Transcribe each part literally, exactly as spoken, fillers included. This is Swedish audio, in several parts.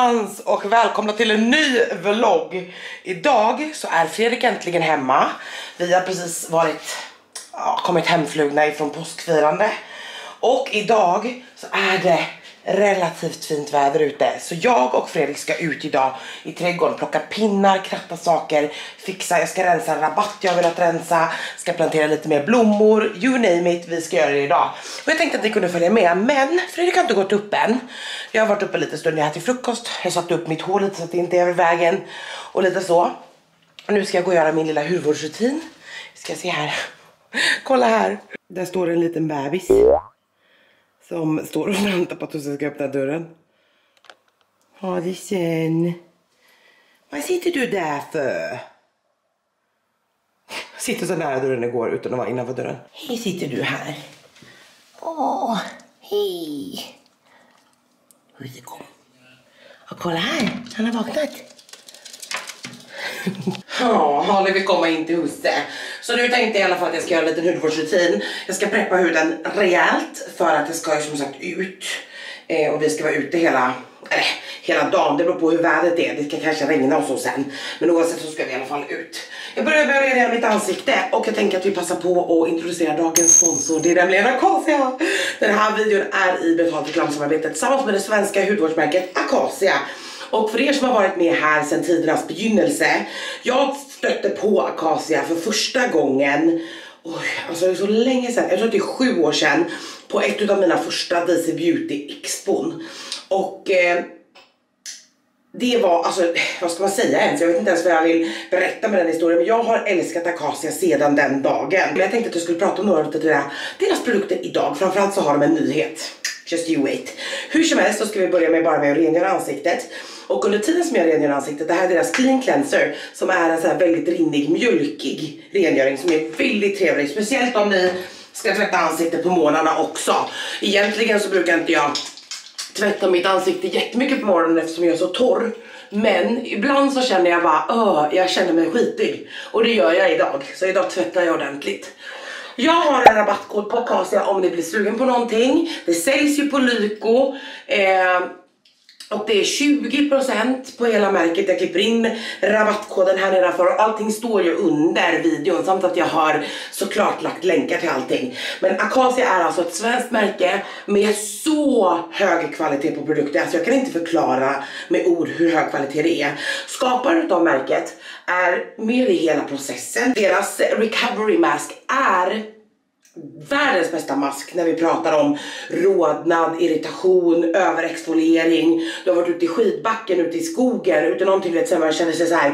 allesammans och välkomna till en ny vlogg. Idag så är Fredrik äntligen hemma. Vi har precis varit ja, kommit hemflugna ifrån påskfirande. Och idag så är det relativt fint väder ute. Så jag och Fredrik ska ut idag i trädgården, plocka pinnar, kratta saker, fixa, jag ska rensa en rabatt jag vill att rensa, ska plantera lite mer blommor, you name it, vi ska göra det idag. Och jag tänkte att ni kunde följa med, men Fredrik har inte gått upp än. Jag har varit uppe lite stund, jag ätit frukost, jag satte upp mitt hår lite så att det inte är över vägen och lite så. Och nu ska jag gå och göra min lilla hudvårdsrutin. Ska se här, kolla här. Där står en liten bebis som står och väntar på att du ska öppna dörren. Ja, det är sen. Vad sitter du där för? Sitter så nära dörren igår utan att vara innanför dörren. Hej, sitter du här? Åh, hej. Hur kom? Och kolla här, han har vaknat. Ja, Harley vill komma in till huset. Så nu tänkte jag i alla fall att jag ska göra en liten hudvårdsrutin. Jag ska preppa huden rejält för att det ska ju som sagt ut. Eh, och vi ska vara ute hela, eller, hela dagen. Det beror på hur vädret är. Det kan kanske regna och så sen. Men oavsett så ska vi i alla fall ut. Jag börjar med att rengöra mitt ansikte. Och jag tänker att vi passar på att introducera dagens sponsor. Det är nämligen Acacia. Den här videon är i betalt reklamsamarbete tillsammans med det svenska hudvårdsmärket Acacia. Och för er som har varit med här sedan tidernas begynnelse, jag stötte på Acacia för första gången, oj, alltså det är så länge sedan, jag tror att det är sju år sedan, på ett av mina första D C Beauty Expon. Och eh, det var, alltså vad ska man säga ens, jag vet inte ens vad jag vill berätta med den historien, men jag har älskat Acacia sedan den dagen. Men jag tänkte att jag skulle prata om några av deras produkter idag, framförallt så har de en nyhet. Just you wait. Hur som helst så ska vi börja med bara med att rengöra ansiktet. Och under tiden som jag rengör ansiktet, det här är deras clean cleanser, som är en så här väldigt rinnig, mjölkig rengöring som är väldigt trevlig. Speciellt om ni ska tvätta ansiktet på morgnarna också. Egentligen så brukar inte jag tvätta mitt ansikte jättemycket på morgonen eftersom jag är så torr. Men ibland så känner jag bara, öh, jag känner mig skitig. Och det gör jag idag. Så idag tvättar jag ordentligt. Jag har en rabattkod på Acacia om ni blir sugen på någonting. Det säljs ju på Lyko. Eh, och det är tjugo procent på hela märket. Jag klipper in rabattkoden här nedanför. Och allting står ju under videon. Samt att jag har såklart lagt länkar till allting. Men Acacia är alltså ett svenskt märke med så hög kvalitet på produkter. Alltså jag kan inte förklara med ord hur hög kvalitet det är. Skaparen av märket är med i hela processen. Deras recovery mask är världens bästa mask när vi pratar om rodnad, irritation, överexfoliering. Du har varit ute i skidbacken, ute i skogen, ute i någonting vet, så man känner sig så här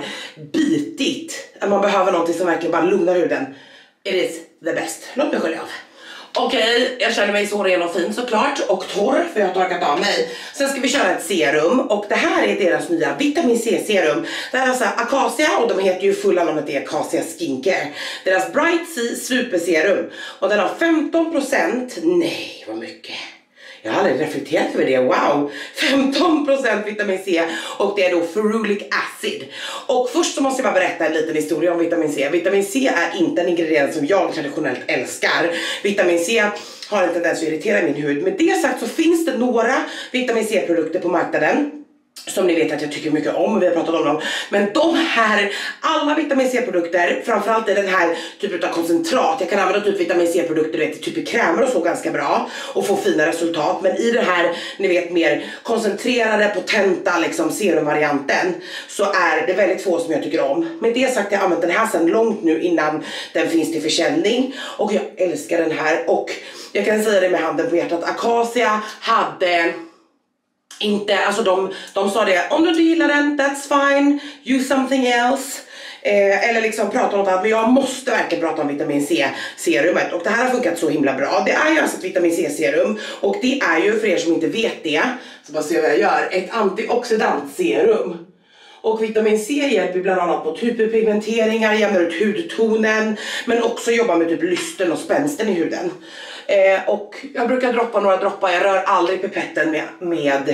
bitigt. Att man behöver någonting som verkligen bara lugnar huden. It is the best. Låt mig skölja av. Okej, okay, jag känner mig så ren och fin såklart och torr för jag har torkat av mig. Sen ska vi köra ett serum och det här är deras nya vitamin C serum. Det här är alltså Acacia och de heter ju fulla namnet är Acacia Skincare. Deras Bright C superserum och den har femton procent, nej vad mycket. Jag har aldrig reflekterat över det, wow! femton procent vitamin C och det är då ferulic acid. Och först så måste jag bara berätta en liten historia om vitamin C. Vitamin C är inte en ingrediens som jag traditionellt älskar. Vitamin C har en tendens att irritera min hud. Med det sagt så finns det några vitamin C-produkter på marknaden som ni vet att jag tycker mycket om och vi har pratat om dem. Men de här, alla vitamin C-produkter, framförallt är den här typen av koncentrat. Jag kan använda typ vitamin C-produkter vet, typ i krämer och så ganska bra och få fina resultat. Men i det här, ni vet, mer koncentrerade, potenta liksom serumvarianten så är det väldigt få som jag tycker om. Med det sagt, jag har använt den här sedan långt nu innan den finns till försäljning. Och jag älskar den här och jag kan säga det med handen på hjärtat. Acacia hade... Inte, alltså de, de sa det, om du inte gillar den, that's fine, use something else. Eh, eller liksom prata om något annat, men jag måste verkligen prata om vitamin C-serumet. Och det här har funkat så himla bra. Det är ju alltså ett vitamin C-serum. Och det är ju, för er som inte vet det, så bara se vad jag gör, ett antioxidantserum. Och vitamin C hjälper bland annat mot hyperpigmenteringar, jämnar ut hudtonen, men också jobbar med typ lysten och spänsten i huden. Eh, och jag brukar droppa några droppar, jag rör aldrig pipetten med, med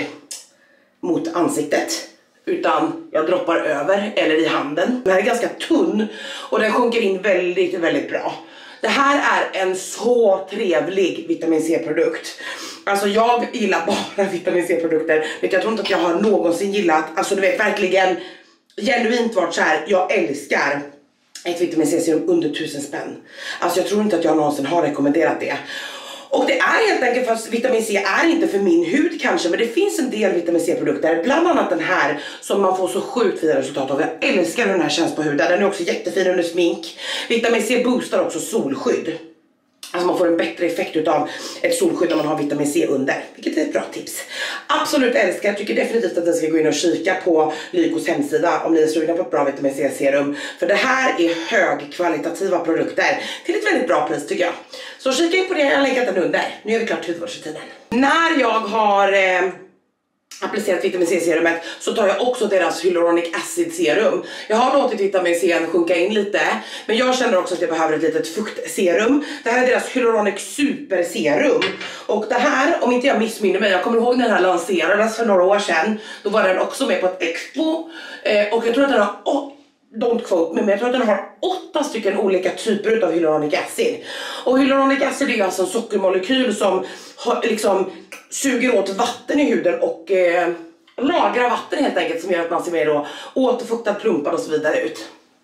mot ansiktet. Utan jag droppar över eller i handen. Den här är ganska tunn och den sjunker in väldigt, väldigt bra. Det här är en så trevlig vitamin C-produkt. Alltså jag gillar bara vitamin C-produkter. Jag tror inte att jag har någonsin gillat, alltså du vet verkligen genuint varit så här. Jag älskar ett vitamin C-serum under tusen spänn. Alltså jag tror inte att jag någonsin har rekommenderat det. Och det är helt enkelt för att vitamin C är inte för min hud kanske, men det finns en del vitamin C-produkter, bland annat den här som man får så sjukt fina resultat av. Jag älskar hur den här känns på huden. Den är också jättefin under smink. Vitamin C boostar också solskydd. Alltså man får en bättre effekt utav ett solskydd om man har vitamin C under. Vilket är ett bra tips. Absolut älskar. Jag tycker definitivt att ni ska gå in och kika på Lykos hemsida om ni är sugna på ett bra vitamin C-serum. För det här är högkvalitativa produkter till ett väldigt bra pris tycker jag. Så kika in på det, jag har länkat den under. Nu är vi klart hudvårdsrutinen. När jag har eh, applicerat vitamin C-serumet så tar jag också deras hyaluronic acid serum. Jag har låtit vitamin C sjunka in lite, men jag känner också att jag behöver ett litet fuktserum. Det här är deras hyaluronic super serum. Och det här, om inte jag missminner mig, jag kommer ihåg när den här lanserades för några år sedan. Då var den också med på ett expo. Eh, och jag tror att den har... Oh, don't quote me, men jag tror att den har åtta stycken olika typer av hyaluronic acid. Och hyaluronic acid är alltså en sockermolekyl som har, liksom suger åt vatten i huden och eh, lagrar vatten helt enkelt, som gör att man ser mer då återfuktad, plumpad och så vidare ut.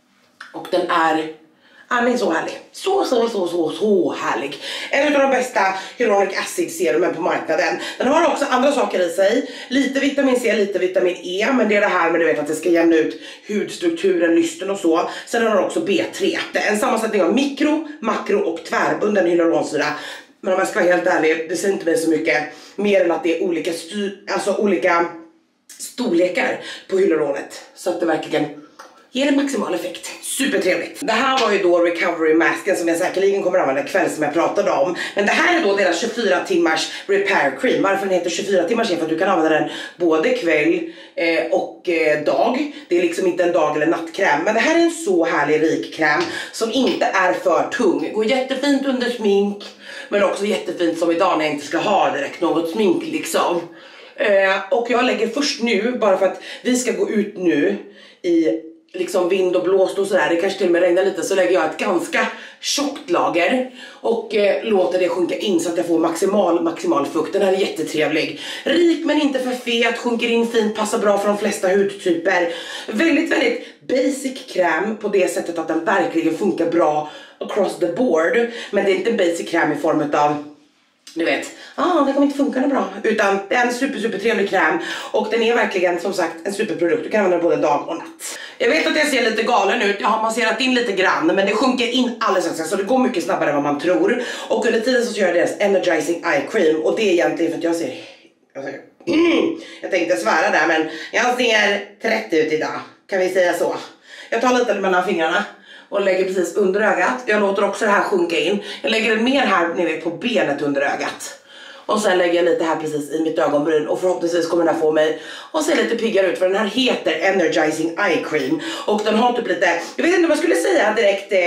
Och den är, den är så härlig. Så, så, så, så, så härlig. En av de bästa hyaluronic acid serumen på marknaden. Den har också andra saker i sig. Lite vitamin C, lite vitamin E. Men det är det här med du vet att det ska jämna ut hudstrukturen, lysten och så. Sen har den också B tre. Det är en sammansättning av mikro, makro och tvärbunden hyaluronsyra. Men om jag ska vara helt ärlig, det säger inte mig så mycket. Mer än att det är olika, styr, alltså olika storlekar på hyaluronet. Så att det verkligen ger en maximal effekt. Supertrevligt. Det här var ju då recovery masken som jag säkerligen kommer att använda ikväll som jag pratade om. Men det här är då deras tjugofyra timmars repair cream. Varför den heter tjugofyra timmars är för att du kan använda den både kväll eh, och eh, dag. Det är liksom inte en dag eller nattkräm. Men det här är en så härlig rik kräm som inte är för tung. Går jättefint under smink. Men också jättefint som idag när jag inte ska ha direkt något smink liksom. Eh, och jag lägger först nu, bara för att vi ska gå ut nu i liksom vind och blåst och sådär, det kanske till och med regnar lite, så lägger jag ett ganska tjockt lager och eh, låter det sjunka in så att jag får maximal, maximal fukt. Den här är jättetrevlig. Rik men inte för fet, sjunker in fint, passar bra för de flesta hudtyper. Väldigt, väldigt basic kräm på det sättet att den verkligen funkar bra across the board. Men det är inte en basic kräm i form av, du vet, ah, det kommer inte funka bra. Utan det är en super, super trevlig kräm. Och den är verkligen som sagt en superprodukt. Du kan använda den både dag och natt. Jag vet att jag ser lite galen ut. Jag har masserat in lite grann. Men det sjunker in alldeles så det går mycket snabbare än vad man tror. Och under tiden så gör jag deras energizing eye cream. Och det är egentligen för att jag ser... Jag, ser mm, jag tänkte svära där, men jag ser trettio ut idag. Kan vi säga så? Jag tar lite mellan fingrarna och lägger precis under ögat. Jag låter också det här sjunka in. Jag lägger det mer här nere på benet under ögat. Och sen lägger jag lite här precis i mitt ögonbryn. Och förhoppningsvis kommer den här få mig att se lite piggare ut. För den här heter Energizing Eye Cream. Och den har typ lite, jag vet inte om jag skulle säga direkt eh,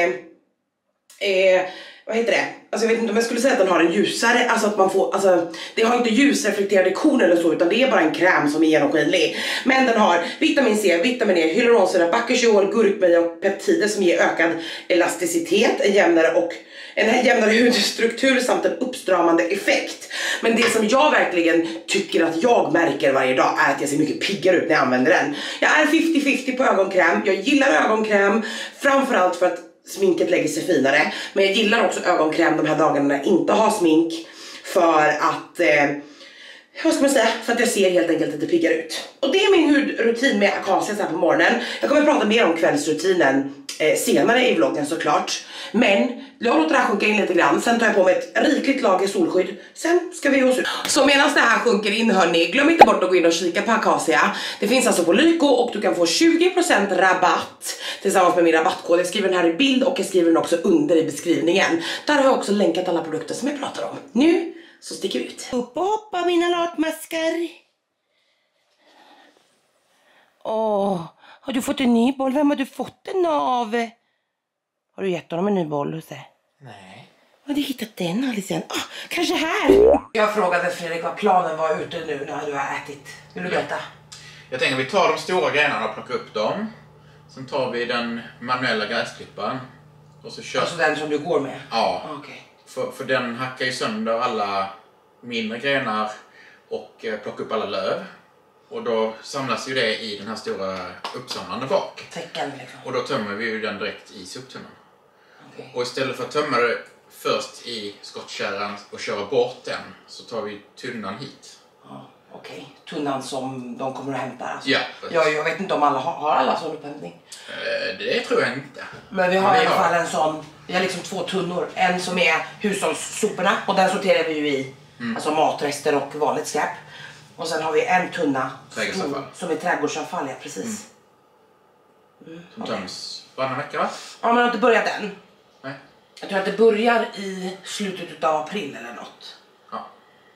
eh, vad heter det? Alltså jag vet inte om jag skulle säga att den har en ljusare, alltså att man får, alltså det har inte ljusreflekterade kon eller så, utan det är bara en kräm som är genomskinlig. Men den har vitamin C, vitamin E, hyaluronsyra, bakuchiol, gurkmeja och peptider som ger ökad elasticitet, en jämnare och en jämnare hudstruktur samt en uppstramande effekt. Men det som jag verkligen tycker att jag märker varje dag är att jag ser mycket piggare ut när jag använder den. Jag är femtio femtio på ögonkräm, jag gillar ögonkräm framförallt för att sminket lägger sig finare. Men jag gillar också ögonkräm de här dagarna när jag inte har smink. För att, eh, vad ska man säga? För att jag ser helt enkelt lite piggare ut. Och det är min hudrutin med Acacia här på morgonen. Jag kommer att prata mer om kvällsrutinen eh, senare i vloggen såklart. Men jag låter det här sjunka in lite grann. Sen tar jag på mig ett rikligt lager solskydd. Sen ska vi oss ut. Så medan det här sjunker in, hörni, glöm inte bort att gå in och kika på Acacia. Det finns alltså på Lyko och du kan få tjugo procent rabatt tillsammans med min rabattkod. Jag skriver den här i bild och jag skriver den också under i beskrivningen. Där har jag också länkat alla produkter som jag pratar om. Nu så sticker vi ut. Upp och hoppa mina latmaskar. Åh, har du fått en ny boll? Vem har du fått den av? Har du gett honom en ny boll, Husse? Nej. Har du hittat den, Alicia? Ah, kanske här. Jag frågade Fredrik vad planen var ute nu när du har ätit. Vill du berätta? Jag tänker vi tar de stora grejerna och plockar upp dem. Sen tar vi den manuella gräsklipparen. Och så kör... Alltså den som du går med? Ja. Okay. För, för den hackar ju sönder alla mindre grenar och eh, plocka upp alla löv. Och då samlas ju det i den här stora uppsamlande bak. Täcken liksom. Och då tömmer vi ju den direkt i soptunnan. Okay. Och istället för att tömma det först i skottkärran och köra bort den så tar vi tunnan hit. Ja, okej. Okay. Tunnan som de kommer att hämta. Alltså. Ja, jag, jag vet inte om alla har, har alla sån upphämtning. Eh, det tror jag inte. Men vi har Men i alla har... fall en sån. Vi har liksom två tunnor. En som är hushållssoporna och den sorterar vi ju i. Mm. Alltså matrester och vanligt skräp. Och sen har vi en tunna stor, som är trädgårdsavfall, ja precis. Mm. Mm, som okay. töms varannan vecka, va? Ja, men har inte börjat än. Nej. Jag tror att det börjar i slutet av april eller något. Ja.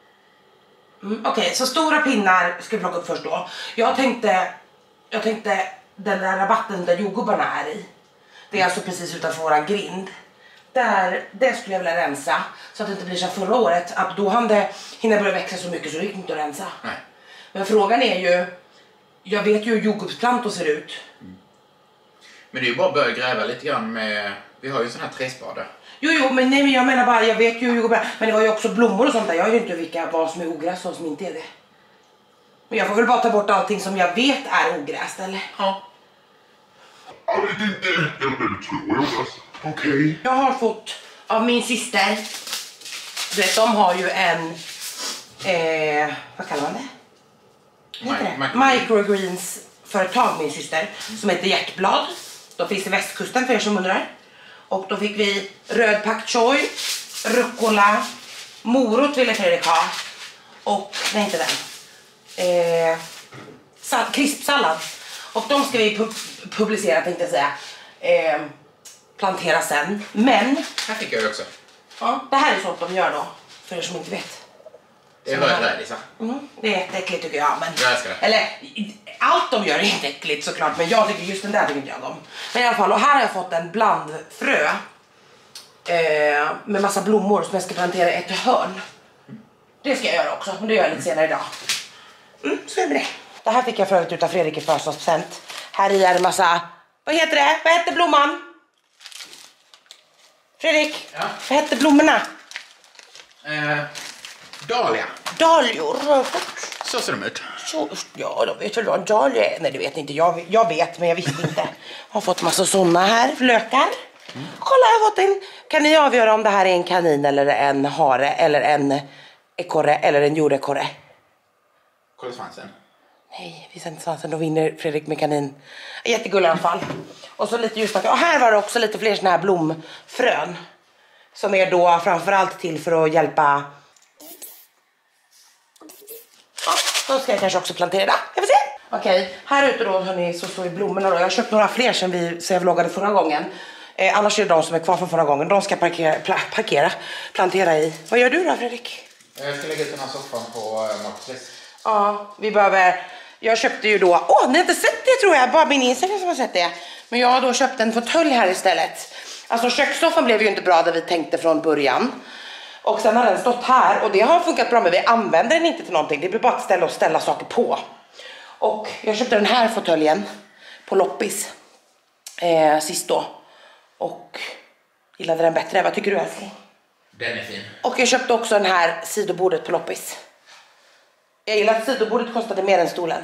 Mm, Okej, okay, så stora pinnar ska vi plocka upp först då. Jag tänkte, jag tänkte den där rabatten där jordgubbarna är i. Det är alltså precis utanför våran grind. Där, det skulle jag vilja rensa så att det inte blir som förra året. Att då hann det hinna börja växa så mycket så det gick inte att rensa. Nej. Men frågan är ju, jag vet ju hur jordgubbsplantor ser ut. Mm. Men det är ju bara att börja gräva lite grann med, vi har ju sån här träspade. Jo, jo, men nej, men jag menar bara, jag vet ju hur jordgubbar, men det var ju också blommor och sånt där. Jag vet ju inte vilka, vad som är ogräs och vad som inte är det. Men jag får väl bara ta bort allting som jag vet är ogräs, eller? Ja. Jag vet inte, eller det tror jag alltså. Okej. Okay. Jag har fått av min syster, du vet, de har ju en, eh, vad kallar man det? My, Microgreens företag, min syster, mm. som heter Hjärtblad. De finns i västkusten för er som undrar. Och då fick vi röd pak choi, rucola, morot ville Fredrik ha. Och, nej inte den. Eh, sal- krispsallad. Och de ska vi pu- publicera, tänkte jag säga. Eh, plantera sen. Men här fick jag också. Ja, det här är sånt de gör då. För er som inte vet. Det är rödrädisa. Mm, det är äckligt tycker jag. Men, jag älskar det. Eller, allt de gör är inte äckligt såklart. Men jag tycker just den där tycker inte jag om. Men i alla fall, och här har jag fått en blandfrö. Eh, med massa blommor som jag ska plantera i ett hörn. Det ska jag göra också. Men det gör jag lite senare idag. Mm, så är det. Det här fick jag för övrigt utav Fredrik i födelsedagspresent. Här i är det massa, vad heter det? Vad heter blomman? Fredrik, ja. Vad heter blommorna? Eh, dahlia. Dahlior. Så ser de ut. Så, ja, de vet väl vad en dahlia är. Nej, det vet inte. Jag, jag vet, men jag visste inte. Jag har fått massa sådana här lökar. Mm. Kolla, jag har fått en. Kan ni avgöra om det här är en kanin eller en hare eller en ekorre eller en jordekorre? Kolla svansen. Nej, visa inte svansen. Då vinner Fredrik med kanin. Jättegullig i alla fall. Och så lite ljuspack. Och här var det också lite fler såna här blomfrön. Som är då framförallt till för att hjälpa. Ja, då ska jag kanske också plantera det. Jag får se. Okej, här ute då hörni, så står ju blommorna då. Jag har köpt några fler sen vi så jag vloggade förra gången. Eh, annars är det de som är kvar från förra gången. De ska parkera, pla, parkera, plantera i. Vad gör du då, Fredrik? Jag ska lägga ut den här soffan på äh, Marketplace. Ja, vi behöver. Jag köpte ju då. Åh, ni har inte sett det tror jag. Bara min Instagram som har sett det. Men jag har då köpt en fåtölj här istället. Alltså kökssoffan blev ju inte bra där vi tänkte från början. Och sen har den stått här. Och det har funkat bra, men vi använder den inte till någonting. Det blir bara att ställa och ställa saker på. Och jag köpte den här fåtöljen på loppis. Eh, sist då. Och gillade den bättre. Vad tycker du, älskling? Den är fin. Och jag köpte också den här sidobordet på loppis. Jag gillar att sidobordet kostade mer än stolen.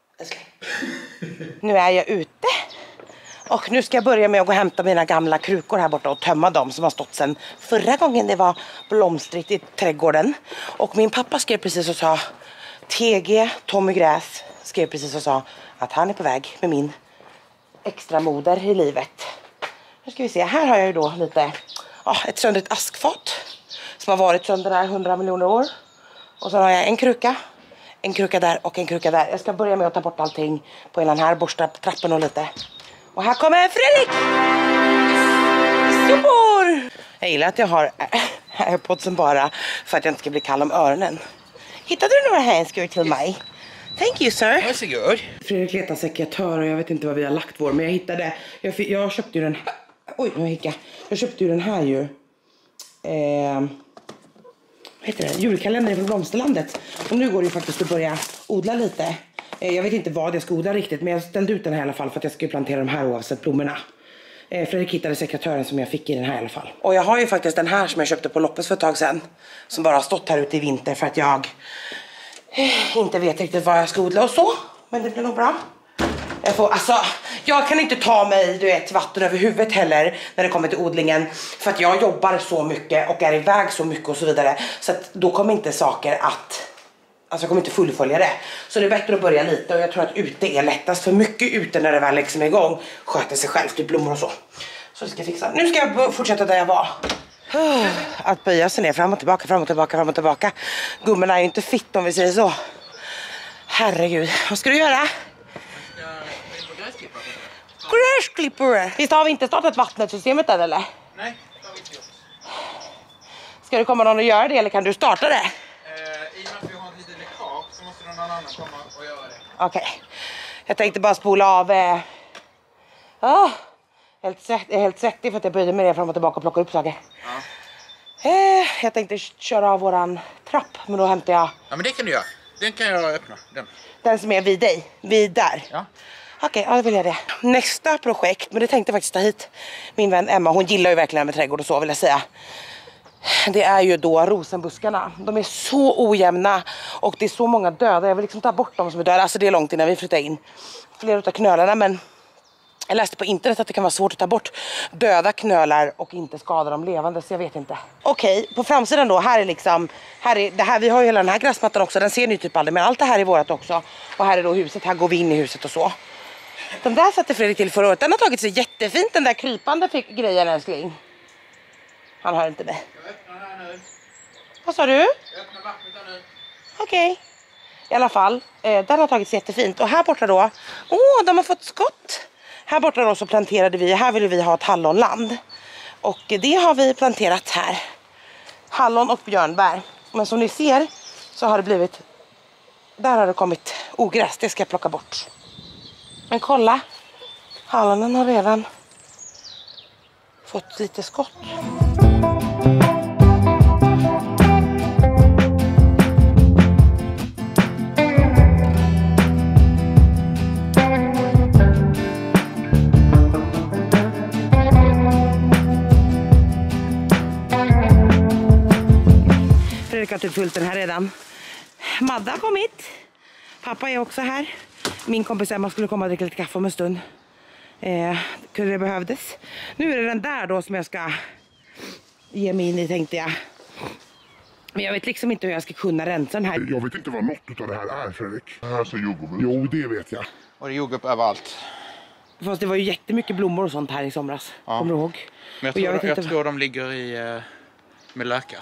Nu är jag ute. Och nu ska jag börja med att gå och hämta mina gamla krukor här borta och tömma dem som har stått sedan förra gången det var blomstrigt i trädgården. Och min pappa skrev precis och sa, T G, Tommy Gräs, skrev precis och sa att han är på väg med min extra moder i livet. Nu ska vi se, här har jag ju då lite, ja, ett söndrigt askfat som har varit sönder där hundra miljoner år. Och så har jag en kruka, en kruka där och en kruka där. Jag ska börja med att ta bort allting på den här, borsta trappen och lite. Och här kommer Fredrik! Super! Jag gillar att jag har AirPodsen bara för att jag inte ska bli kall om öronen. Hittade du några handskar till mig? Thank you, sir. Varsågod. Fredrik letar sekatör och jag vet inte vad vi har lagt vår. Men jag hittade, jag, jag köpte ju den här. Oj, nu hickade jag. Jag köpte ju den här ju. Eh, vad heter det? Julkalender från Blomsterlandet. Och nu går det ju faktiskt att börja odla lite. Eh, jag vet inte vad jag ska odla riktigt. Men jag ställde ut den här i alla fall för att jag ska plantera de här oavsett blommorna. Eh, Fredrik hittade sekretören som jag fick i den här i alla fall. Och jag har ju faktiskt den här som jag köpte på loppet för ett tag sedan. Som bara har stått här ute i vinter för att jag eh, inte vet riktigt vad jag ska odla och så. Men det blir nog bra. Jag, får, alltså, jag kan inte ta mig du vet, vatten över huvudet heller när det kommer till odlingen. För att jag jobbar så mycket och är iväg så mycket och så vidare. Så att då kommer inte saker att... Alltså jag kommer inte fullfölja det. Så det är bättre att börja lite. Och jag tror att ute är lättast. För mycket ute när det väl liksom är igång sköter sig själv, typ blommor och så. Så det ska jag fixa. Nu ska jag fortsätta där jag var. Att böja sig ner fram och tillbaka, fram och tillbaka, fram och tillbaka. Gummorna är ju inte fitt om vi säger så. Herregud, vad ska du göra? Gräsklippare. Visst har vi inte startat vattnetsystemet än eller? Nej, det har vi inte gjort. Ska det komma någon att göra det eller kan du starta det? Eh, I och med att vi har en liten läckage så måste någon annan komma och göra det. Okej. Okay. Jag tänkte bara spola av... Eh... Oh, helt, svett, helt svettig för att jag böjde mig ner fram och tillbaka och plockar upp saker. Ja. Eh, jag tänkte köra av våran trapp men då hämtar jag... Ja men det kan du göra. Den kan jag öppna. Den, den som är vid dig. Vid där. Ja. Okej, okay, ja, då vill jag det. Nästa projekt, men det tänkte jag faktiskt ta hit min vän Emma. Hon gillar ju verkligen med trädgård och så vill jag säga. Det är ju då rosenbuskarna. De är så ojämna och det är så många döda. Jag vill liksom ta bort dem som är döda. Alltså det är långt innan vi flyttar in flera utav knölarna. Men jag läste på internet att det kan vara svårt att ta bort döda knölar och inte skada dem levande. Så jag vet inte. Okej, okay, på framsidan då. Här är liksom, här är, det här, vi har ju hela den här gräsmattan också. Den ser ni typ aldrig. Men allt det här är vårat också. Och här är då huset. Här går vi in i huset och så. Den där satte Fredrik till förra året. Den har tagit sig jättefint. Den där krypande fick grejen älskling. Han hör inte mig. Jag öppnar här nu. Vad sa du? Jag öppnar vattnet här nu. Okej. Okay. I alla fall. Eh, den har tagit sig jättefint. Och här borta då. Åh, oh, de har fått skott. Här borta då så planterade vi. Här ville vi ha ett hallonland. Och det har vi planterat här. Hallon och björnbär. Men som ni ser så har det blivit... Där har det kommit ogräs. Det ska jag plocka bort. Men kolla, hallonen har redan fått lite skott. Fredrik har typ fullt den här redan. Madda har kommit. Pappa är också här. Min kompis Emma skulle komma och dricka lite kaffe om en stund. Eh, kunde det behövdes. Nu är det den där då som jag ska ge mig in i tänkte jag. Men jag vet liksom inte hur jag ska kunna rensa den här. Jag vet inte vad något av det här är, Fredrik. Det här ser jordgubb. Jo, det vet jag. Och det är jordgubb överallt. Fast det var ju jättemycket blommor och sånt här i somras. Ja. Kommer du ihåg? Men jag tror, jag, jag tror de ligger i uh, med lökar.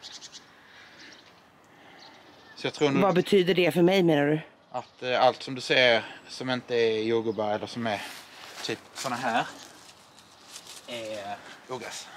Så jag tror nu... Vad betyder det för mig menar du? Att uh, allt som du ser som inte är jordgubbar eller som är typ såna här är ogräs.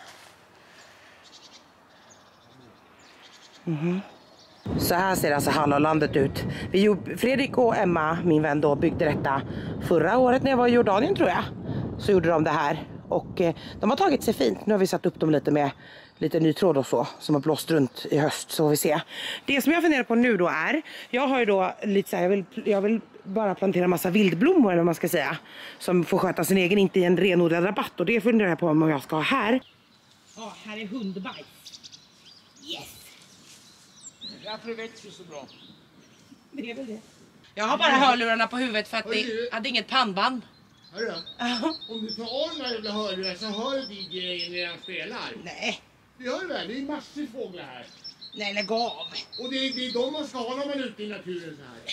Mhm. Så här ser alltså hallonlandet ut. Vi, Fredrik och Emma, min vän då, byggde detta förra året när jag var i Jordanien tror jag. Så gjorde de det här. Och eh, de har tagit sig fint. Nu har vi satt upp dem lite med lite ny tråd och så. Som har blåst runt i höst, så får vi se. Det som jag funderar på nu då är. Jag har ju då lite så här, jag vill, jag vill bara plantera en massa vildblommor eller vad man ska säga. Som får sköta sin egen, inte i en renodlad rabatt. Och det funderar jag på om jag ska ha här. Ja, oh, här är hundbajs. Yes! Därför växer så bra. Det är väl det. Jag har bara hörlurarna på huvudet för att det hade inget pannband. Hörru, uh-huh. Om du tar av några jävla hörlurar så hör du grejen när jag spelar. Nej. Det gör du väl? Det är massor fåglar här. Nej, lägg av. Och det är, det är de man ska ha när man är ute i naturen så här.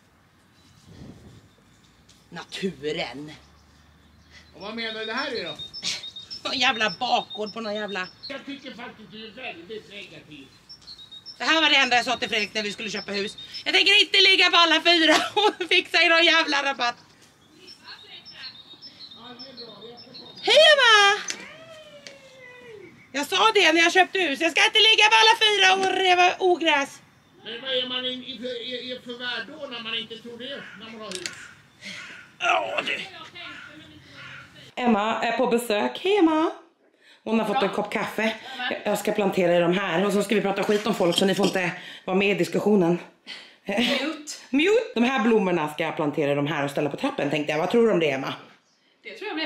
Naturen. Och vad menar du det här är då? Någon jävla bakgård på någon jävla... Jag tycker faktiskt du är väldigt negativ. Det här var det enda jag sa till Fredrik när vi skulle köpa hus. Jag tänker inte ligga på alla fyra och fixa i någon jävla rabatt. Hej Emma! Jag sa det när jag köpte hus. Jag ska inte ligga på alla fyra och reva ogräs. Men vad är man i, i, i, i förvärld då när man inte tror det när man har hus? Ja du. Emma är på besök. Hej Emma. Hon har fått en kopp kaffe. Jag ska plantera i de här. Och så ska vi prata skit om folk så ni får inte vara med i diskussionen. Mute. Mute. De här blommorna ska jag plantera i de här och ställa på trappen tänkte jag. Vad tror du om det Emma? Det tror jag blir jättebra.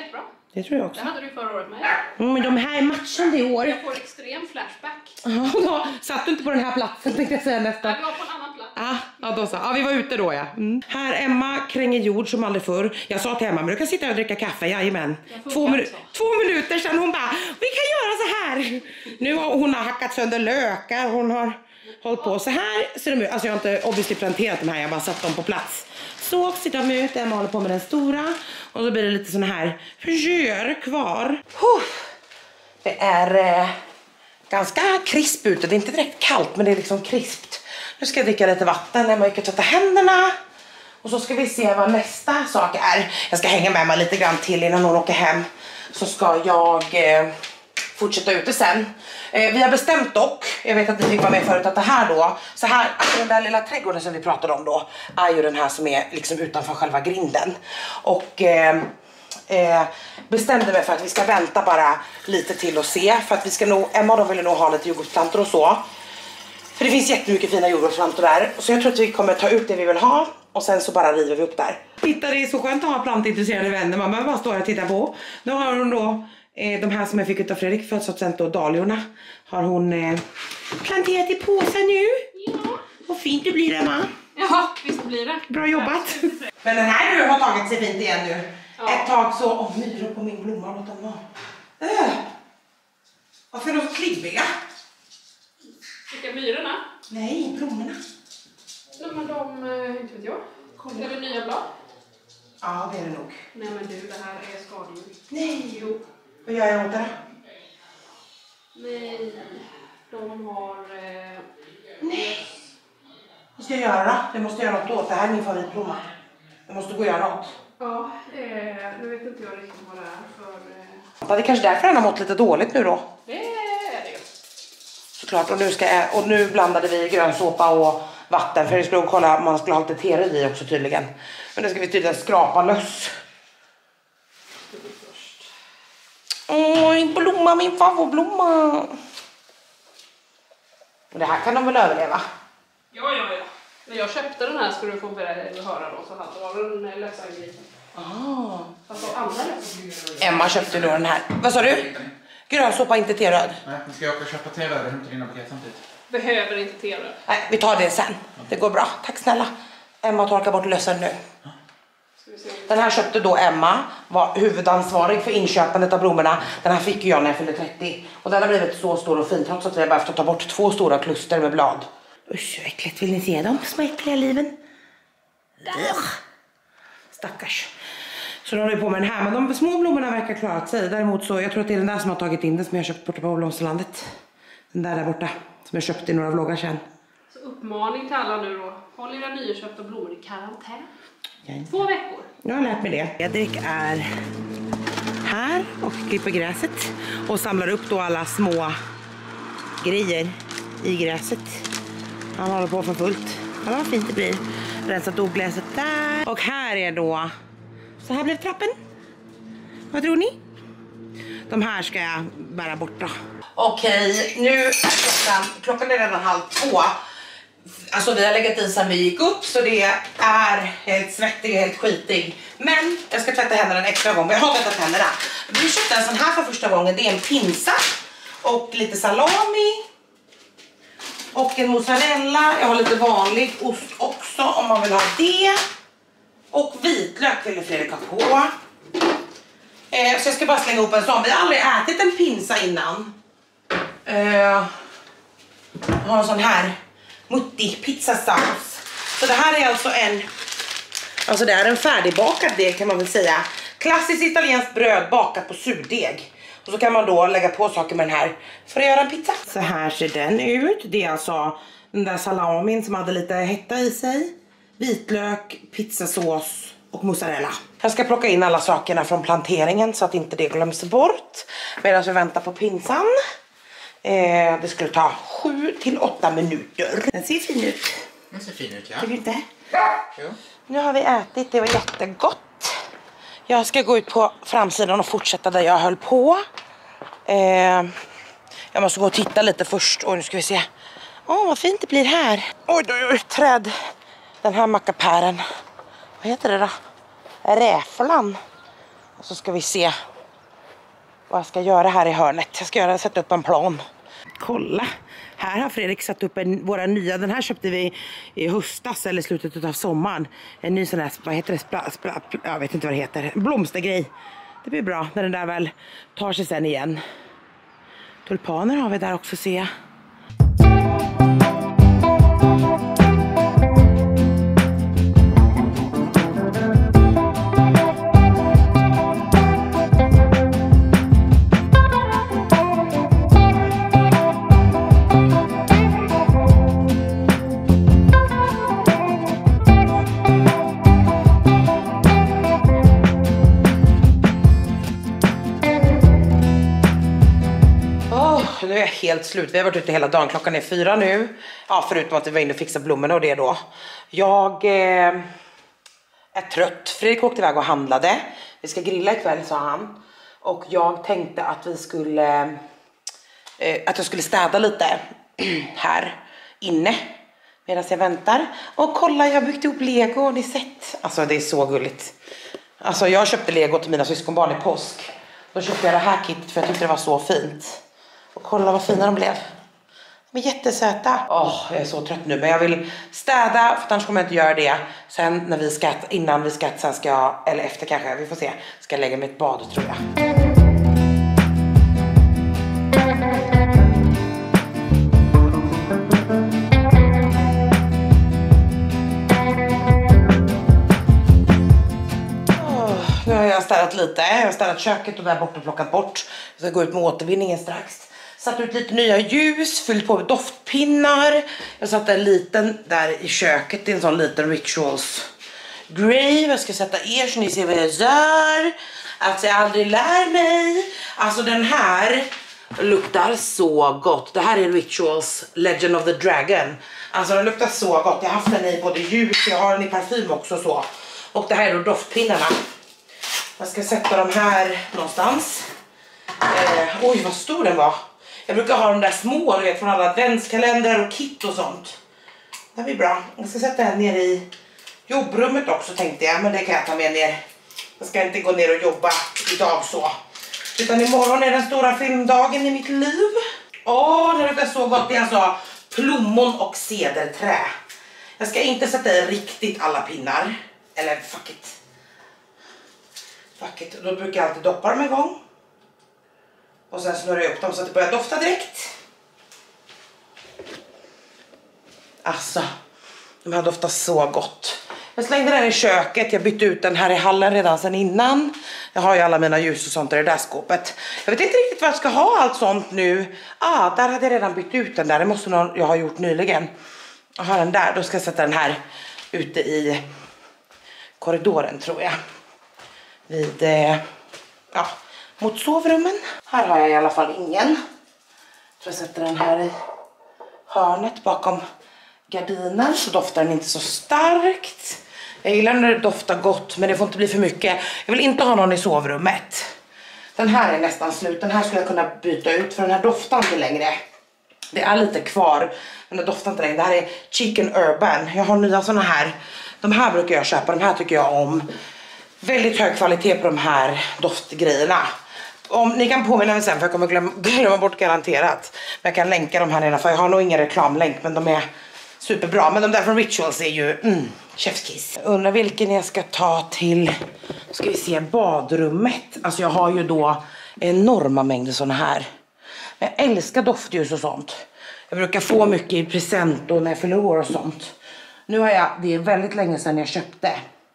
Det tror jag också. Det hade du förra året med. Mm, men de här är matchande i år. Jag får extrem flashback. Ja, då satt du inte på den här platsen tänkte jag säga nästan. Jag var på en annan plats. Ah, ja, då så. Ja, vi var ute då, ja. Mm. Här Emma kränger jord som aldrig förr. Jag sa till Emma, men du kan sitta här och dricka kaffe, jajamän. Två, minu två minuter sedan hon bara, vi kan göra så här. Nu har hon har hackat sönder lökar, hon har hållit på så här. Så de, alltså jag har inte obviously planterat de här, jag har bara satt dem på plats. Så sitter de ut, Emma håller på med den stora. Och så blir det lite såna här rör kvar. Det är eh, ganska krisp ute, det är inte direkt kallt men det är liksom krispt. Nu ska jag dricka lite vatten, Emma gick och tvätta händerna. Och så ska vi se vad nästa sak är. Jag ska hänga med mig lite grann till innan hon åker hem. Så ska jag eh, fortsätta ute sen. Eh, vi har bestämt dock, jag vet att ni fick vara med förut, att det här då, så här, alltså den där lilla trädgården som vi pratade om då, är ju den här som är liksom utanför själva grinden. Och eh, eh, bestämde mig för att vi ska vänta bara lite till och se. För att vi ska nog, Emma då vill nog ha lite jordgubbsplantor och så. För det finns jättemycket fina jordgubbsplantor där. Så jag tror att vi kommer ta ut det vi vill ha. Och sen så bara river vi upp där. Titta, det är så skönt att ha plantintresserade vänner. Man behöver bara stå här och titta på. Nu har hon då eh, de här som jag fick ut av Fredrik, födelsedagspresent och dahliorna. Har hon eh, planterat i påsar nu. Ja. Vad fint det blir, Emma. Ja, visst blir det. Bra jobbat. Men den här nu har tagit sig fint igen nu. Ja. Ett tag så, åh, oh, myror på min blomma, låt den vara. Äh. Varför är de så klibbiga? Vilka myrorna? Nej, blommorna. Nej, men de, inte vet jag. Kommer det väl nya blad? Ja, det är det nog. Nej, men du, det här är skadedjur. Nej. Jo. Vad gör jag åt det? Nej, de har... Eh, Nej. Vad ska jag göra då? Jag måste göra något åt det. här är min favoritblomma. Jag måste gå och göra något. Ja, eh, nu vet inte jag riktigt vad det är för... Eh... Det är kanske därför han har mått lite dåligt nu då. Det är det. Såklart, och nu, ska jag, och nu blandade vi grönsåpa och vatten. För vi skulle kolla om man skulle ha lite teröd i också tydligen. Men det ska vi tydligen skrapa löss. Åh, blomma, min favoritblomma. Och det här kan de väl överleva? Ja, ja, ja. När jag köpte den här skulle du få höra då, så hade den lösangripen. Ah. Fast de andra lösangripen. Emma köpte då den här. Vad sa du? Grönsåpa, inte teröd. Nej, men ska jag åka och köpa teröd och hämta dina paket samtidigt? Behöver inte teröd. Nej, vi tar det sen. Det går bra. Tack snälla. Emma torkar bort lössen nu. Den här köpte då Emma, var huvudansvarig för inköpandet av blommorna. Den här fick jag när jag fyllde trettio. Och den har blivit så stor och fin trots att vi har behövt ta bort två stora kluster med blad. Usch, äckligt. Vill ni se dem? Små äckliga liven. Ugh. Stackars. Så nu håller vi på med den här. Men de små blommorna verkar klarat sig. Däremot så, jag tror att det är den där som har tagit in den som jag köpt borta på Blomsterlandet. Den där där borta. Som jag köpte i några vloggar sen. Så uppmaning till alla nu då. Håll era nyköpta blommor i karantän. Ja. Två veckor. Jag har lärt mig det. Fredrik är här och klipper gräset. Och samlar upp då alla små grejer i gräset. Han håller på för fullt. Kolla vad fint det blir. Rensat ogräset där. Och här är då... Så här blev trappen. Vad tror ni? De här ska jag bära bort då. Okej, nu är klockan, klockan är redan halv två. Alltså vi har legat i sen vi gick upp så det är helt svettig och helt skitig. Men jag ska tvätta händerna en extra gång. Jag har tvättat händerna. Vi köpte en sån här för första gången. Det är en pinsa och lite salami. Och en mozzarella. Jag har lite vanlig ost också om man vill ha det. Och vitlök vill Fredrik ha på. Eh, så jag ska bara slänga ihop en sån. Vi har aldrig ätit en pinsa innan. Eh, jag har en sån här mutti pizzasaus. Så det här är alltså en... Alltså det är en färdigbakad deg kan man väl säga. Klassiskt italienskt bröd bakat på surdeg. Och så kan man då lägga på saker med den här för att göra en pizza. Så här ser den ut. Det är alltså den där salamin som hade lite hetta i sig. Vitlök, pizzasås och mozzarella. Jag ska plocka in alla sakerna från planteringen så att inte det glöms bort. Medan vi väntar på pinsan. Eh, det skulle ta sju till åtta minuter. Den ser fin ut. Den ser fin ut, ja. Tycker du inte? Jo. Nu har vi ätit, det var jättegott. Jag ska gå ut på framsidan och fortsätta där jag höll på. Eh, jag måste gå och titta lite först. Och nu ska vi se. Åh, oh, vad fint det blir här. Oj, oj, oj, träd. Den här mackapären. Vad heter det då? Räflan. Och så ska vi se vad jag ska göra här i hörnet. Jag ska göra, sätta upp en plan. Kolla, här har Fredrik satt upp en, våra nya, den här köpte vi i höstas eller slutet av sommaren. En ny sån här, vad heter det, spla, spla, jag vet inte vad det heter, blomstergrej. Det blir bra när den där väl tar sig sen igen. Tulpaner har vi där också, ser jag. Nu är jag helt slut. Vi har varit ute hela dagen. Klockan är fyra nu. Ja, förutom att vi var inne och fixade blommorna och det då. Jag eh, är trött. Fredrik åkte iväg och handlade. Vi ska grilla ikväll, sa han. Och jag tänkte att vi skulle eh, att jag skulle städa lite här inne medan jag väntar. Och kolla, jag har byggt ihop Lego. Har ni sett? Alltså det är så gulligt. Alltså jag köpte Lego till mina syskonbarn i påsk. Då köpte jag det här kittet för jag tyckte det var så fint. Och kolla vad fina de blev. De är jättesöta. Åh, oh, jag är så trött nu. Men jag vill städa, för annars kommer jag inte göra det. Sen när vi ska, innan vi ska, sen ska jag, eller efter kanske, vi får se. Ska jag lägga mig i ett bad, tror jag. Nu har jag städat lite. Jag har städat köket och där borta plockat bort. Jag ska gå ut med återvinningen strax. Satt ut lite nya ljus, fyllt på med doftpinnar. Jag satte en liten där i köket. Det är en sån liten rituals grey. Jag ska sätta er så ni ser vad jag gör. Alltså jag aldrig lär mig. Alltså den här luktar så gott. Det här är rituals Legend of the Dragon. Alltså den luktar så gott. Jag har haft den i både ljus, jag har den i parfym också så. Och det här är då doftpinnarna. Jag ska sätta dem här någonstans. Eh, oj vad stor den var. Jag brukar ha de där små, du vet, från alla adventskalendrar och kit och sånt. Det blir bra. Jag ska sätta den ner i jobbrummet också, tänkte jag. Men det kan jag ta med ner. Jag ska inte gå ner och jobba idag så. Utan imorgon är den stora filmdagen i mitt liv. Åh, det luktar så gott. Det är alltså plommon och cederträ. Jag ska inte sätta i riktigt alla pinnar. Eller fuck it. Fuck it. Då brukar jag alltid doppa dem en gång. Och sen snurrar jag upp dem så att det börjar dofta direkt. Alltså, de här doftar så gott. Jag slängde den i köket. Jag bytte ut den här i hallen redan sedan innan. Jag har ju alla mina ljus och sånt i det där skåpet. Jag vet inte riktigt vad jag ska ha allt sånt nu. Ah, där hade jag redan bytt ut den där. Det måste någon jag har gjort nyligen. Jag har den där. Då ska jag sätta den här ute i korridoren, tror jag. Vid, eh, ja, mot sovrummen. Här har jag i alla fall ingen. Så jag sätter den här i hörnet bakom gardinen. Så doftar den inte så starkt. Jag gillar när det doftar gott, men det får inte bli för mycket. Jag vill inte ha någon i sovrummet. Den här är nästan slut. Den här skulle jag kunna byta ut, för den här doftar inte längre. Det är lite kvar, men det doftar inte längre. Det här är Chicken Urban. Jag har nya såna här. De här brukar jag köpa. De här tycker jag om. Väldigt hög kvalitet på de här doftgrejerna. Om ni kan påminna mig sen, för jag kommer glömma, glömma bort garanterat. Men jag kan länka de här nedanför. Jag har nog ingen reklamlänk, men de är superbra. Men de där från Rituals är ju mm, chefskiss. Undrar vilken jag ska ta till, ska vi se, badrummet. Alltså jag har ju då enorma mängder såna här. Men jag älskar doftljus och sånt. Jag brukar få mycket i present och när jag förlorar och sånt. Nu har jag, det är väldigt länge sedan jag köpte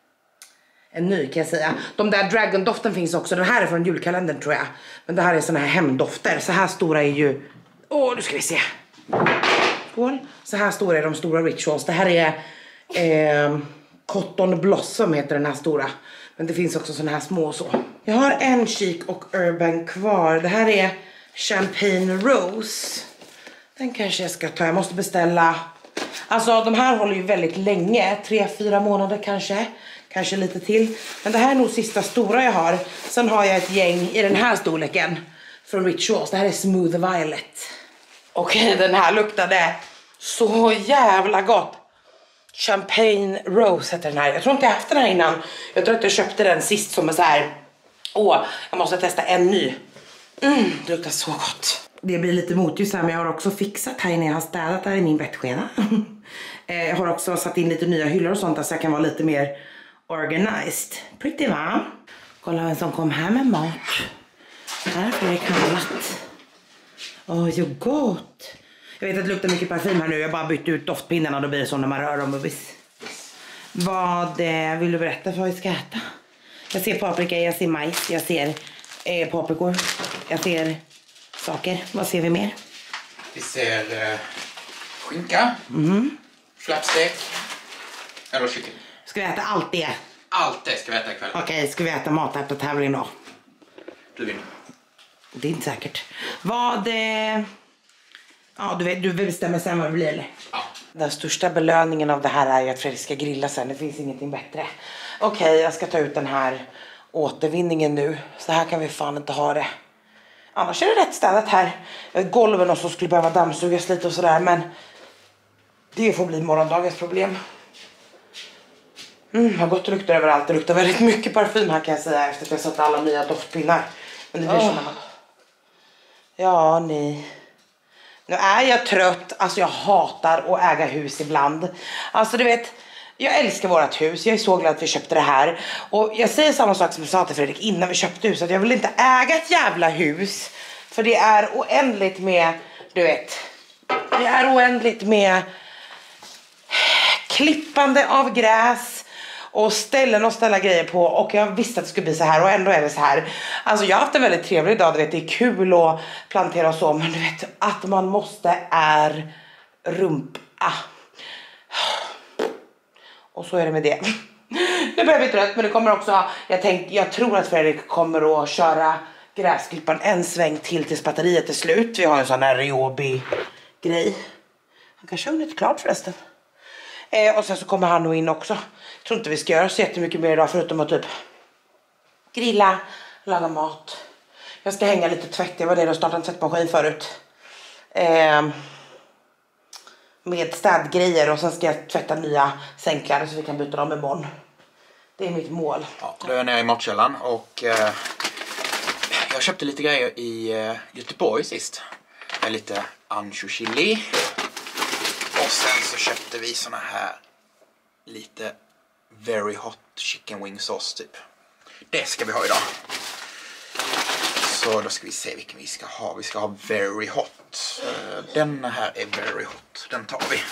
en ny, kan jag säga. De där Dragon-doften finns också. Den här är från julkalendern, tror jag. Men det här är såna här hemdofter. Så här stora är ju... Åh, nu ska vi se. Skål. Så här stora är de stora Rituals. Det här är eh, Cotton Blossom heter den här stora. Men det finns också såna här små och så. Jag har en Chic och Urban kvar. Det här är Champagne Rose. Den kanske jag ska ta. Jag måste beställa... Alltså de här håller ju väldigt länge. Tre, fyra månader kanske. Kanske lite till. Men det här är nog sista stora jag har. Sen har jag ett gäng i den här storleken från Rituals. Det här är Smooth Violet. Okej, den här luktade så jävla gott. Champagne Rose heter den här. Jag tror inte jag haft den här innan. Jag tror att jag köpte den sist som är så här. Åh, jag måste testa en ny. Mm, det luktar så gott. Det blir lite motljus här, men jag har också fixat här inne. Jag har städat här i min bettskena. Jag har också satt in lite nya hyllor och sånt där, så jag kan vara lite mer organized. Pretty, va? Kolla vem som kom här med mat. Här har Fredrik handlat. Åh, så gott. Jag vet att det luktar mycket parfym här nu. Jag har bara bytt ut doftpinnarna och då blir det så när man rör dem. Bubbis. Vad eh, vill du berätta för vad vi ska äta? Jag ser paprika, jag ser majs, jag ser eh, paprikor. Jag ser saker. Vad ser vi mer? Vi ser eh, skinka, Mm. flappstek eller kyckling. Ska vi äta allt det? Allt det ska vi äta ikväll. Okej, ska vi äta matäpplatävling då? Du vinner. Det är inte säkert. Vad... Eh... Ja, du, vet, du bestämmer sen vad det blir, eller? Ja. Den största belöningen av det här är ju att Fredrik ska grilla sen. Det finns ingenting bättre. Okej, jag ska ta ut den här återvinningen nu. Så här kan vi fan inte ha det. Annars är det rätt städat här. Golven och så skulle behöva dammsugas lite och sådär. Men det får bli morgondagens problem. Mm, vad gott det luktar överallt. Det luktar väldigt mycket parfym här, kan jag säga. Efter att jag satt alla nya doftpinnar. Men det blir oh. så när man... Ja, ni... Nu är jag trött. Alltså jag hatar att äga hus ibland. Alltså du vet... Jag älskar vårt hus. Jag är så glad att vi köpte det här. Och jag säger samma sak som jag sa till Fredrik innan vi köpte huset. Jag vill inte äga ett jävla hus. För det är oändligt med... Du vet... Det är oändligt med... klippande av gräs. Och ställen och ställa grejer på. Och jag visste att det skulle bli så här. Och ändå är det så här. Alltså jag har haft en väldigt trevlig dag. Du vet, det är kul att plantera och så. Men du vet, att man måste är rumpa. Och så är det med det. Nu börjar vi trött. Men det kommer också. Jag, tänkte, jag tror att Fredrik kommer att köra gräsklippan en sväng till tills batteriet är slut. Vi har en sån här Ryobi-grej. Han kanske har hunnit klart förresten. Eh, och sen så kommer han nog in också. Jag tror inte vi ska göra så jättemycket mer idag. Förutom att typ grilla, laga mat. Jag ska hänga lite tvätt. Jag var nere och startade en tvättmaskin förut. Eh, med städgrejer. Och sen ska jag tvätta nya sängkläder så vi kan byta dem imorgon. Det är mitt mål. Ja, då är jag nere i matkällan. Och eh, jag köpte lite grejer i eh, Göteborg sist. Med lite ancho chili. Och sen så köpte vi såna här lite very hot chicken wing sauce typ. Det ska vi ha idag. Så då ska vi se vilken vi ska ha. Vi ska ha very hot. Den här är very hot. Den tar vi.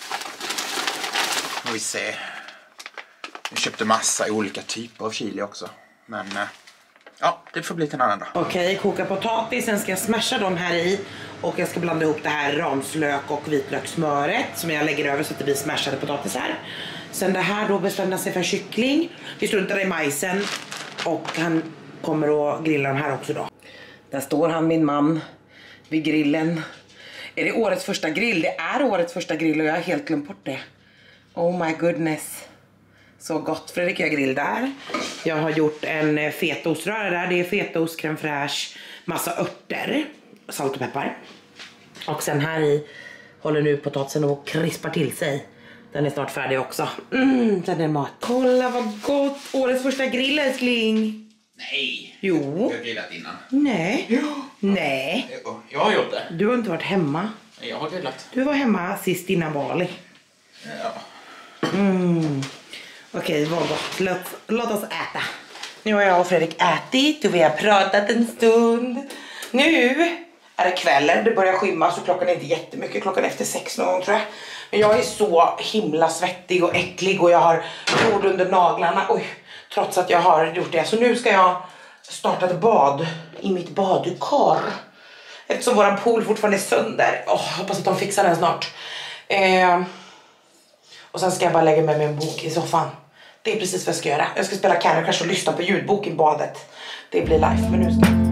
Nu vi se. Vi köpte massa olika typer av chili också. Men ja, det får bli till en annan dag. Okej, koka potatis. Sen ska jag smasha dem här i. Och jag ska blanda ihop det här ramslök och vitlökssmöret som jag lägger över så att det blir smashade potatisar. Sen det här då bestämde sig för kyckling. Vi struntar i majsen. Och han kommer att grilla den här också då. Där står han, min man, vid grillen. Är det årets första grill? Det är årets första grill och jag har helt glömt bort det. Oh my goodness. Så gott. Fredrik gör grill där. Jag har gjort en fetaoströra där. Det är fetaost, crème fraîche, massa örter, salt och peppar. Och sen här i håller nu potatisen och krispar till sig. Den är snart färdig också. Mm, den är mat. Kolla vad gott. Årets första grill, älskling. Nej. Jo. Jag har grillat innan. Nej. Ja. Nej. Jag har gjort det. Du har inte varit hemma. Jag har grillat. Du var hemma sist innan Bali. Ja. Mm. Okej, vad gott. Låt, låt oss äta. Nu har jag och Fredrik ätit och vi har pratat en stund. Nu är det kvällen. Det börjar skymma så klockan är inte jättemycket. Klockan är efter sex någon gång tror jag. Men jag är så himla svettig och äcklig och jag har blod under naglarna. Oj, trots att jag har gjort det. Så nu ska jag starta ett bad i mitt badkar. Eftersom våran pool fortfarande är sönder. Oh, hoppas att de fixar den snart. Eh, och sen ska jag bara lägga med mig en bok i soffan. Det är precis vad jag ska göra. Jag ska spela Candy Crush och lyssna på ljudbok i badet. Det blir live, men nu ska jag...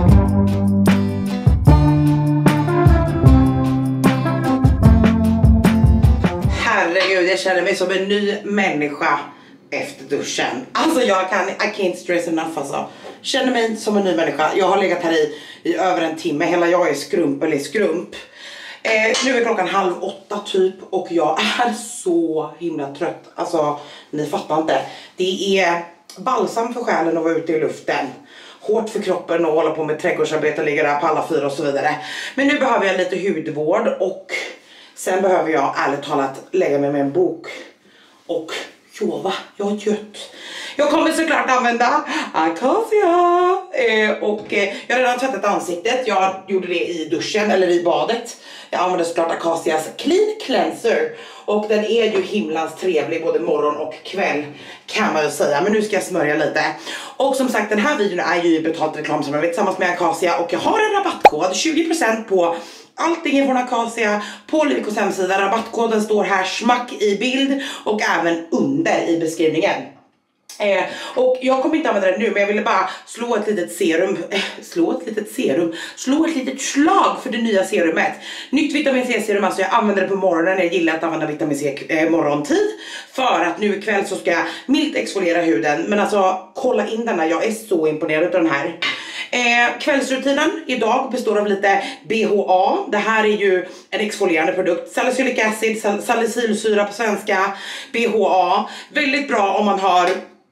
Herregud, jag känner mig som en ny människa efter duschen. Alltså jag kan, I can't stress enough alltså. Känner mig som en ny människa. Jag har legat här i, i över en timme. Hela jag är skrump eller skrump. Eh, nu är klockan halv åtta typ och jag är så himla trött. Alltså, ni fattar inte. Det är balsam för själen att vara ute i luften. hårt för kroppen och hålla på med trädgårdsarbete och ligga där på alla fyra och så vidare. Men nu behöver jag lite hudvård och sen behöver jag ärligt talat lägga mig med en bok och sova. Jag är trött. Jag kommer såklart använda Acacia eh, och eh, jag har redan tvättat ansiktet. Jag gjorde det i duschen eller i badet. Jag använder såklart Acacias Clean Cleanser och den är ju himlans trevlig både morgon och kväll kan man ju säga. Men nu ska jag smörja lite. Och som sagt, den här videon är ju i betalt reklamsamarbete tillsammans med Acacia och jag har en rabattkod, tjugo procent på allting från Acacia på Lyvikos hemsida. Rabattkoden står här smack i bild och även under i beskrivningen. Eh, och jag kommer inte använda det nu, men jag ville bara slå ett litet serum eh, slå ett litet serum slå ett litet slag för det nya serumet. Nytt vitamin C serum, alltså jag använder det på morgonen. Jag gillar att använda vitamin C eh, morgontid för att nu ikväll så ska jag milt exfoliera huden. Men alltså kolla in denna, jag är så imponerad av den här. Eh, kvällsrutinen idag består av lite B H A. Det här är ju en exfolierande produkt. Salicylic acid, sal salicylsyra på svenska, B H A. Väldigt bra om man har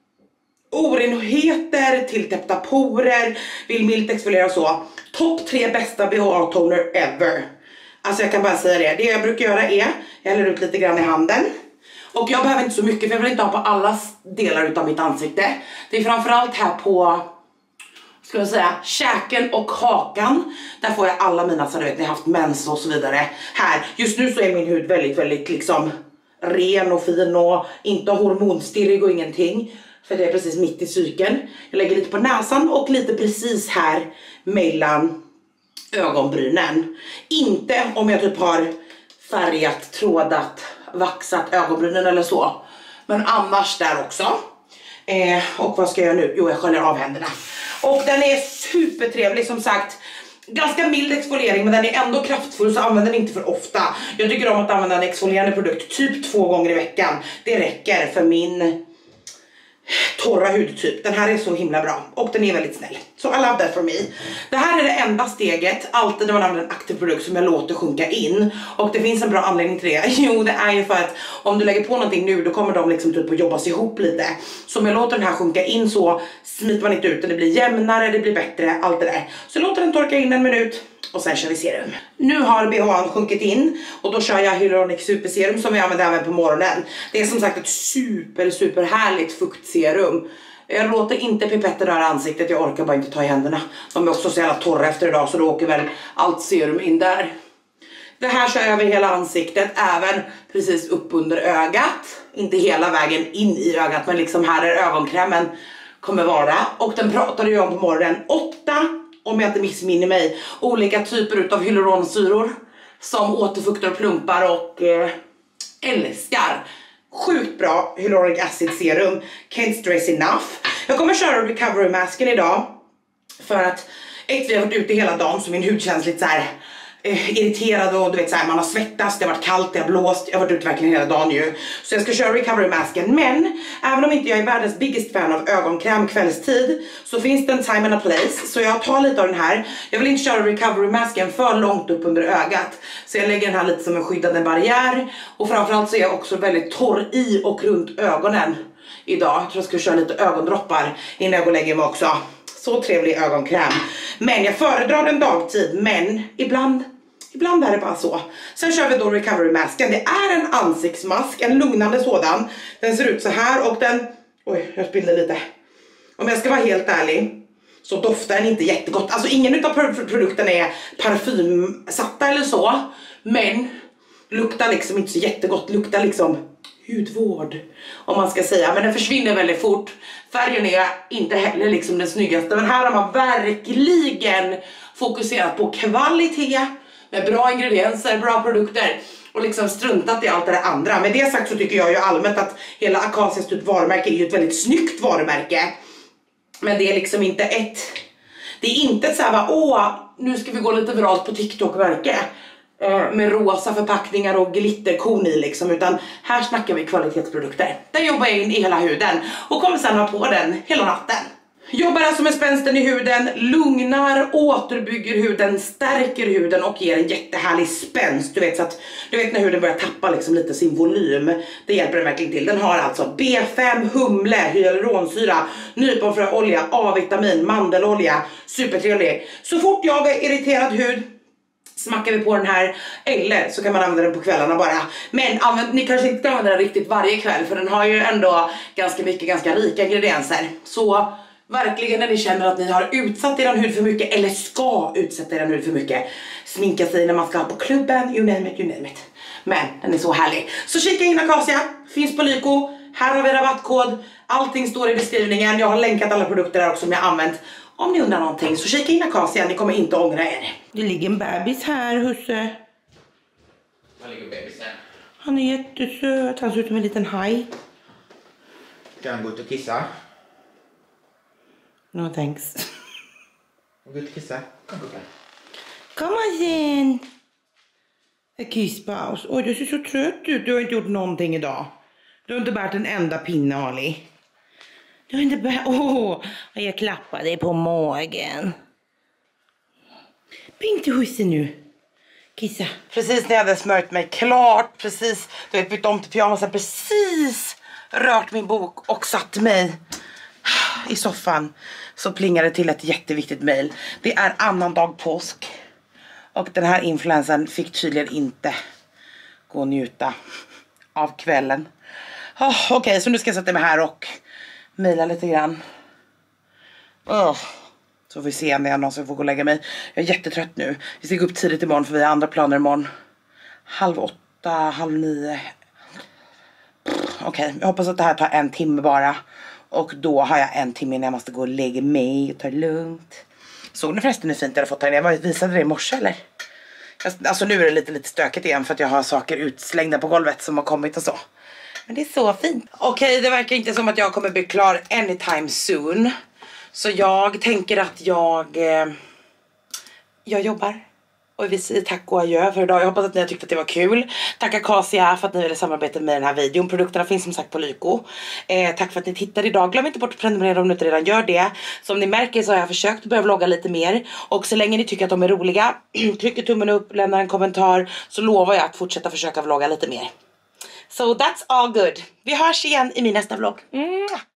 orenheter, tilltäppta porer, vill milt exfoliera och så. Topp tre bästa B H A-toner ever. Alltså jag kan bara säga det. Det jag brukar göra är, jag häller ut lite grann i handen. Och jag behöver inte så mycket för jag vill inte ha på alla delar utav mitt ansikte. Det är framförallt här på, ska jag säga, käken och hakan. Där får jag alla mina, så du vet, ni har haft mens och så vidare. Här, just nu så är min hud väldigt, väldigt liksom ren och fin och inte hormonstirrig och ingenting. För det är precis mitt i cykeln. Jag lägger lite på näsan och lite precis här mellan ögonbrynen. Inte om jag typ har färgat, trådat, vaxat ögonbrynen eller så. Men annars där också. Eh, och vad ska jag nu? Jo, jag sköljer av händerna. Och den är supertrevlig som sagt. Ganska mild exfoliering, men den är ändå kraftfull, så använder den inte för ofta. Jag tycker om att använda en exfolierande produkt typ två gånger i veckan. Det räcker för min torra hudtyp. Den här är så himla bra och den är väldigt snäll. Så I love that for me. Det här är det enda steget alltid när man använder en aktiv produkt som jag låter sjunka in. Och det finns en bra anledning till det. Jo, det är ju för att om du lägger på någonting nu, då kommer de liksom typ att jobbas ihop lite. Så om jag låter den här sjunka in så smiter man inte ut. Det blir jämnare, det blir bättre, allt det där. Så låter den torka in en minut. Och sen kör vi serum. Nu har B H A:n sjunkit in. Och då kör jag Hyaluronic Superserum som jag använder även på morgonen. Det är som sagt ett super super härligt fuktserum. Jag låter inte pipetten röra ansiktet. Jag orkar bara inte ta i händerna. De är också så jävla torra efter idag, så då åker väl allt serum in där. Det här kör jag över hela ansiktet. Även precis upp under ögat. Inte hela vägen in i ögat, men liksom här är ögonkrämen kommer vara. Och den pratade jag om på morgonen. Åtta, om jag inte missminner mig, olika typer av hyaluronsyror som återfuktar och plumpar och eh, älskar. Sjukt bra hyaluronic acid serum. Can't stress enough. Jag kommer köra recovery masken idag. För att ett, vi har varit ute hela dagen så min hud känns lite så här eh, irriterad och du vet så här, man har svettats, det har varit kallt, det har blåst. Jag har varit ute verkligen hela dagen ju. Så jag ska köra recovery masken. Men även om inte jag är världens biggest fan av ögonkräm kvällstid, så finns det en time and a place. Så jag tar lite av den här. Jag vill inte köra recovery masken för långt upp under ögat. Så jag lägger den här lite som en skyddande barriär. Och framförallt så är jag också väldigt torr i och runt ögonen idag. Jag tror jag ska köra lite ögondroppar innan jag går och lägger mig också. Så trevlig ögonkräm. Men jag föredrar den dagtid. Men ibland, ibland är det bara så. Sen kör vi då recovery masken. Det är en ansiktsmask. En lugnande sådan. Den ser ut så här. Och den... Oj, jag spillde lite. Om jag ska vara helt ärlig, så doftar den inte jättegott. Alltså ingen av produkterna är parfymsatta eller så. Men luktar liksom inte så jättegott. Luktar liksom hudvård, om man ska säga. Men den försvinner väldigt fort. Färgen är inte heller liksom den snyggaste. Men här har man verkligen fokuserat på kvalitet. Med bra ingredienser, bra produkter. Och liksom struntat i allt det där andra. Med det sagt så tycker jag ju allmänt att hela Acacias typ varumärke är ju ett väldigt snyggt varumärke. Men det är liksom inte ett... Det är inte ett så här, åh, nu ska vi gå lite viralt på TikTok-märke. Med rosa förpackningar och glitterkon i liksom. Utan här snackar vi kvalitetsprodukter. Den jobbar jag in i hela huden. Och kommer sen ha på den hela natten. Jobbar alltså med spänsten i huden, lugnar, återbygger huden, stärker huden och ger en jättehärlig spänst. Du vet, så att, du vet när huden börjar tappa liksom lite sin volym. Det hjälper den verkligen till. Den har alltså B fem, humle, hyaluronsyra, nyponfröolja, A-vitamin, mandelolja, supertrevlig. Så fort jag har irriterad hud smackar vi på den här, eller så kan man använda den på kvällarna bara. Men använd, ni kanske inte ska använda den riktigt varje kväll, för den har ju ändå ganska mycket, ganska rika ingredienser. Så verkligen när ni känner att ni har utsatt er hud för mycket, eller ska utsätta er hud för mycket, sminka sig när man ska på klubben, you name it, you name it. Men den är så härlig. Så kika in Acacia, finns på Lyko. Här har vi rabattkod, allting står i beskrivningen. Jag har länkat alla produkter där också som jag har använt. Om ni undrar någonting så kika in Acacia, ni kommer inte ångra er. Det ligger en bebis här, husse. Var ligger bebisen? Han är jättesöt, han ser ut som en liten haj. Ska han gå ut och kissa? No thanks. Gå ut och kissa? Kom upp här. Kom igen. En kisspaus. Oj, du ser så trött ut. Du har inte gjort någonting idag. Du har inte bärt en enda pinne, Ali. Du har inte bärt... Åh, jag klappar dig på magen. Bli inte husse nu. Kissa. Precis när jag hade smört mig klart. Precis, du vet, bytt om till pyjamasen. Precis rört min bok och satt mig i soffan. Så plingade till ett jätteviktigt mejl. Det är annan dag påsk. Och den här influensen fick tydligen inte gå och njuta av kvällen. Oh, Okej, okay, så nu ska jag sätta mig här och mejla lite grann. Oh. Så får vi se när jag någonsin får gå och lägga mig. Jag är jättetrött nu. Vi ska gå upp tidigt imorgon för vi har andra planer imorgon. Halv åtta, halv nio. Okej, okay, jag hoppas att det här tar en timme bara. Och då har jag en timme innan jag måste gå och lägga mig och ta det lugnt. Såg ni förresten hur fint jag har fått här? Jag visade det i morse, eller? Alltså nu är det lite, lite stökigt igen för att jag har saker utslängda på golvet som har kommit och så. Men det är så fint. Okej, okay, det verkar inte som att jag kommer bli klar anytime soon. Så jag tänker att jag... Eh, jag jobbar. Och vi säger tack och adjö för idag. Jag hoppas att ni har tyckt att det var kul. Tack Acacia för att ni ville samarbeta med den här videon. Produkterna finns som sagt på Lyko. Eh, tack för att ni tittade idag. Glöm inte bort att prenumerera om ni inte redan gör det. Som ni märker så har jag försökt börja vlogga lite mer. Och så länge ni tycker att de är roliga, trycker tummen upp, lämnar en kommentar, så lovar jag att fortsätta försöka vlogga lite mer. So that's all good. Vi hörs igen i min nästa vlogg. Mm.